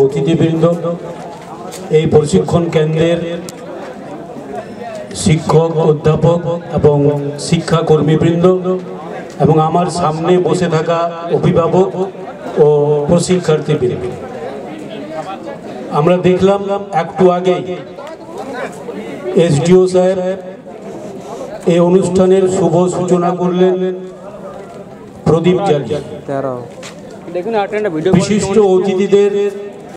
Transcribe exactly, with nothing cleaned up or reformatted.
অতিথিবৃন্দ, এই প্রশিক্ষণ কেন্দ্রের শিক্ষক, অধ্যাপক এবং শিক্ষাকর্মীবৃন্দ এবং আমার সামনে বসে থাকা অভিভাবক ও প্রশিক্ষার্থীবৃন্দ, আমরা দেখলাম একটু আগে এসডিও সাহেব এই অনুষ্ঠানের শুভ সূচনা করলেন প্রদীপ জ্বালিয়ে। বিশিষ্ট অতিথিদের